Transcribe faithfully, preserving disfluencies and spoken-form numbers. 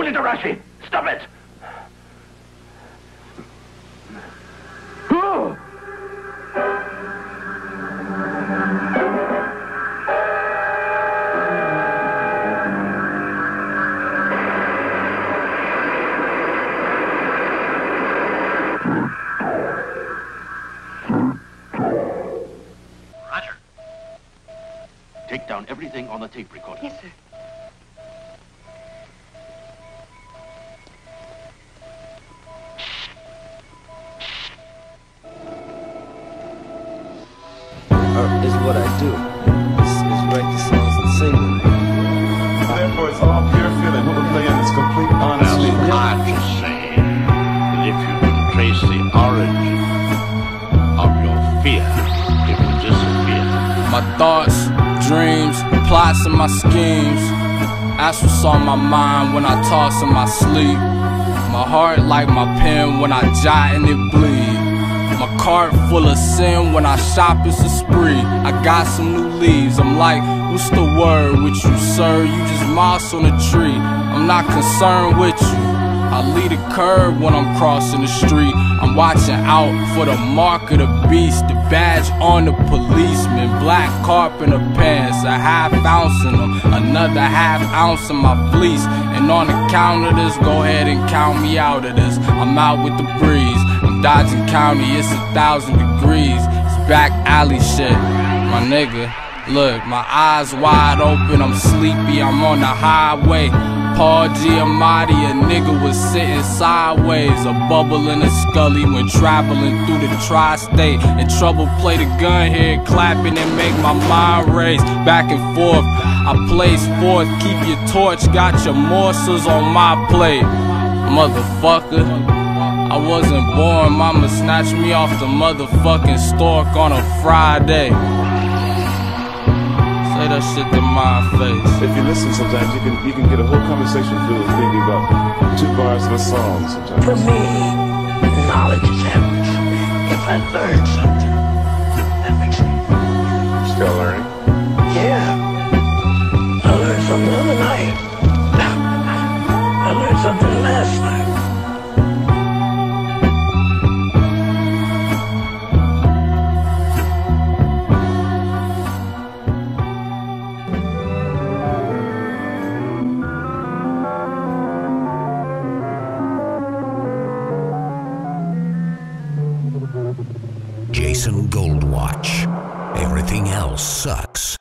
Mister Tarashi, stop it! Roger. Take down everything on the tape recorder. Yes, sir. Art is what I do. Is, is write the songs and sing them. Therefore, it's all pure feeling. What we're playing is complete honesty. Well, hard to say that if you can trace the origin of your fear, it will disappear. My thoughts, dreams, plots, and my schemes. That's what's on my mind when I toss in my sleep. My heart like my pen when I jot and it bleed. My cart full of sin when I shop, it's a spree. I got some new leaves, I'm like, what's the word with you, sir? You just moss on a tree, I'm not concerned with you. I lead a curve when I'm crossing the street. I'm watching out for the mark of the beast, the badge on the policeman, black carpenter pants, a half ounce in them, another half ounce in my fleece. And on the count of this, go ahead and count me out of this. I'm out with the breeze, I'm dodging county, it's a thousand degrees. It's back alley shit, my nigga. Look, my eyes wide open, I'm sleepy, I'm on the highway. Paul Giamatti, a nigga was sitting sideways. A bubble in a scully when traveling through the tri-state. And trouble play the gun here, clapping and make my mind race. Back and forth, I place forth, keep your torch, got your morsels on my plate. Motherfucker, I wasn't born, mama snatched me off the motherfucking stork on a Friday. Say that shit to my face. If you listen, sometimes you can you can get a whole conversation filled with maybe about two bars of a song. Sometimes. For me, knowledge is everything. If I learn something, that makes me Still learning. Yeah. I learned something the other night. I learned something last night. Jason Goldwatch. Everything else sucks.